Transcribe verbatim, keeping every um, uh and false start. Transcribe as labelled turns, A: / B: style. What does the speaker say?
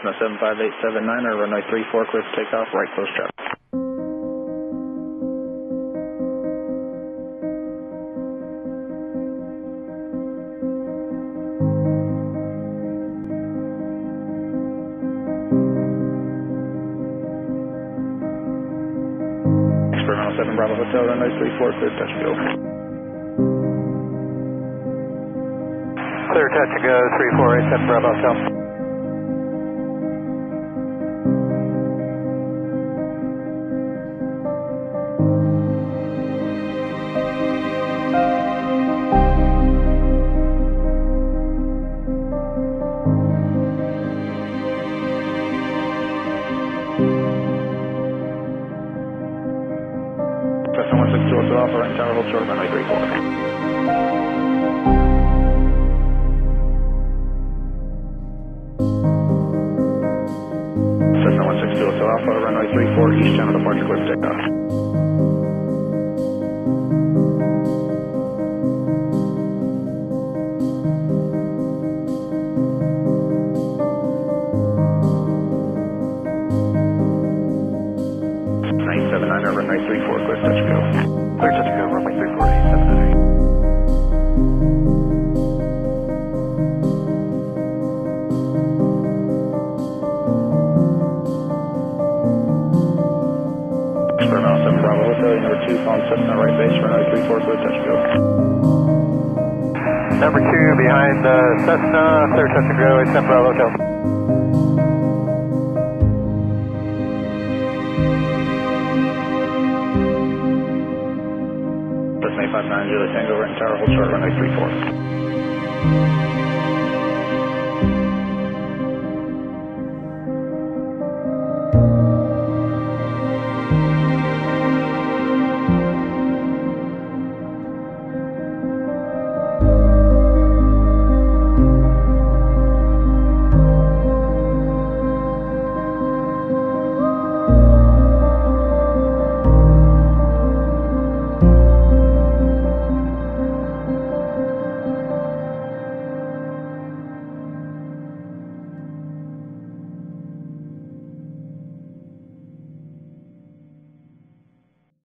A: Cessna seven five eight seven nine, or runway three four, clear for takeoff, right close traffic. Experimental seven Bravo Hotel, runway three four, clear touch and go.
B: Clear touch and go, three four eight seven Bravo Hotel.
A: Cessna one six two zero Alpha, right tower, hold short, runway three four. Cessna one six two zero Alpha, runway three four, east channel departure, clear for takeoff. nine seven nine, or runway three four, clear touch and go.
B: Clear touch and go, runway three four eight seven nine.
A: Experimental seven Bravo Hotel, number two, phone Cessna right base, runway three four, clear touch and go.
B: Number two behind uh, Cessna, clear touch and go, eight seven Bravo Hotel.
A: Cessna eight five nine, Juliet Tango, Renton Tower, hold short, runway three four.